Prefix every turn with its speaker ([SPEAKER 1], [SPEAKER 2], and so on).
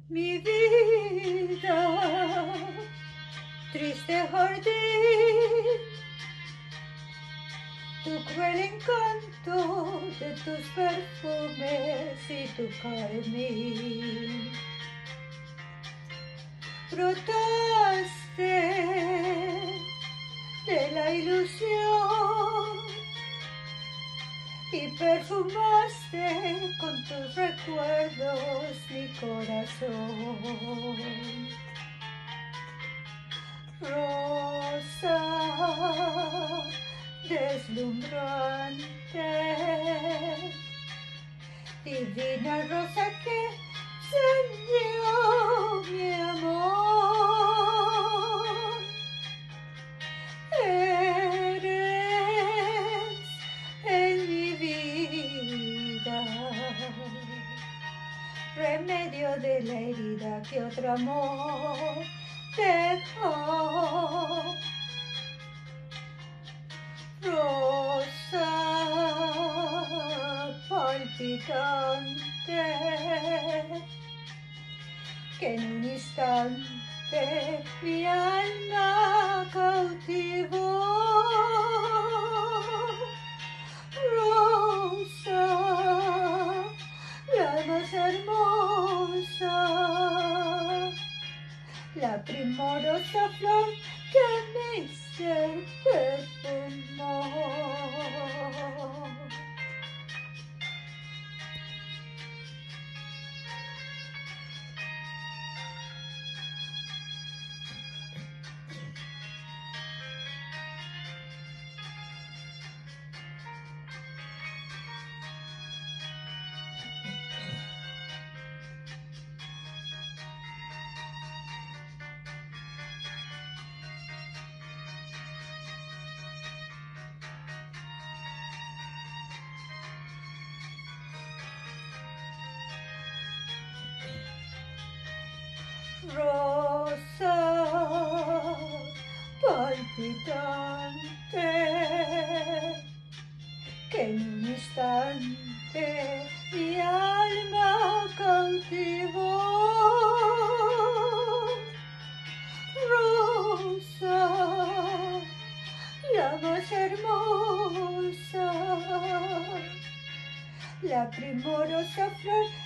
[SPEAKER 1] mi vida, triste jardín, tu cruel encanto de tus perfumes y tu carmín. Brotaste de la ilusión y perfumaste con tus recuerdos mi corazón. Rosa deslumbrante, divina rosa que encendió mi amor. Eres en mi vida remedio de la herida que otro amor dejó. Rosa palpitante que en un instante mi alma cautivó. Rosa, la más hermosa, la primorosa flor que mi ser perfumó. Rosa palpitante que en un instante mi alma cautivó. Rosa, la más hermosa, la primorosa flor